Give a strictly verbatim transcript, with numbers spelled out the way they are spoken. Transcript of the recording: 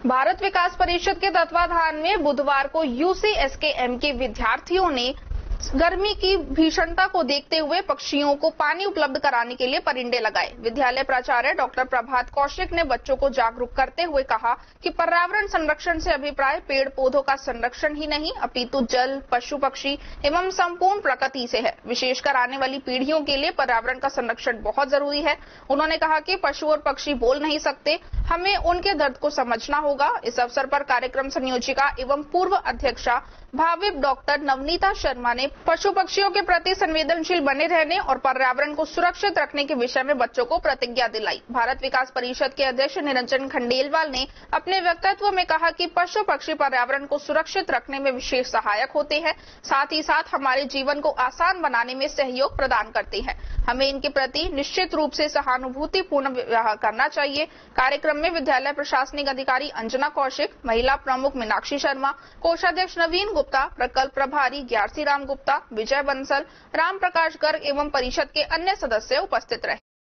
भारत विकास परिषद के तत्वाधान में बुधवार को यूसीएसकेएम के विद्यार्थियों ने गर्मी की भीषणता को देखते हुए पक्षियों को पानी उपलब्ध कराने के लिए परिंदे लगाए। विद्यालय प्राचार्य डॉक्टर प्रभात कौशिक ने बच्चों को जागरूक करते हुए कहा कि पर्यावरण संरक्षण से अभिप्राय पेड़ पौधों का संरक्षण ही नहीं अपितु जल, पशु पक्षी एवं संपूर्ण प्रकृति से है। विशेषकर आने वाली पीढ़ियों के लिए पर्यावरण का संरक्षण बहुत जरूरी है। उन्होंने कहा कि पशु और पक्षी बोल नहीं सकते, हमें उनके दर्द को समझना होगा। इस अवसर पर कार्यक्रम संयोजिका एवं पूर्व अध्यक्षा भाविप डॉक्टर नवनीता शर्मा ने पशु पक्षियों के प्रति संवेदनशील बने रहने और पर्यावरण को सुरक्षित रखने के विषय में बच्चों को प्रतिज्ञा दिलाई। भारत विकास परिषद के अध्यक्ष निरंजन खंडेलवाल ने अपने वक्तव्य में कहा कि पशु पक्षी पर्यावरण को सुरक्षित रखने में विशेष सहायक होते हैं, साथ ही साथ हमारे जीवन को आसान बनाने में सहयोग प्रदान करते हैं। हमें इनके प्रति निश्चित रूप से सहानुभूतिपूर्ण व्यवहार करना चाहिए। कार्यक्रम में विद्यालय प्रशासनिक अधिकारी अंजना कौशिक, महिला प्रमुख मीनाक्षी शर्मा, कोषाध्यक्ष नवीन गुप्ता, प्रकल्प प्रभारी ग्यारसी राम गुप्ता, विजय बंसल, राम प्रकाश गर्ग एवं परिषद के अन्य सदस्य उपस्थित रहे।